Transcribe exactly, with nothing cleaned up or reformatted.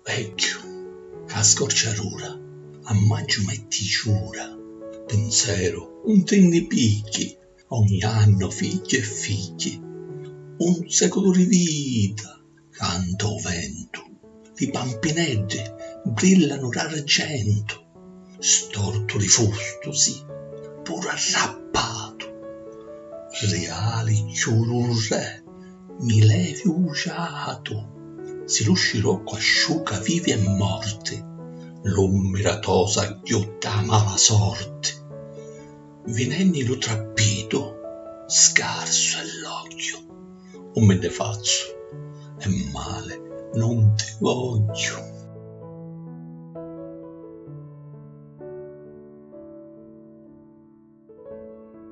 Vecchio, che scorciarura, a maggio metti giura, pensiero, un tenni picchi, ogni anno figli e figli, un secolo di vita, canta o vento, di pampinette brillano d'argento, storto di fusto, sì, pure arrappato, reali chiurure, mi levi usato, si lo scirocco asciuga vivi e morti, l'ummiratosa ghiotta mala sorte, vinenni lo trappito, scarso è l'occhio, o me ne faccio, e male non ti voglio.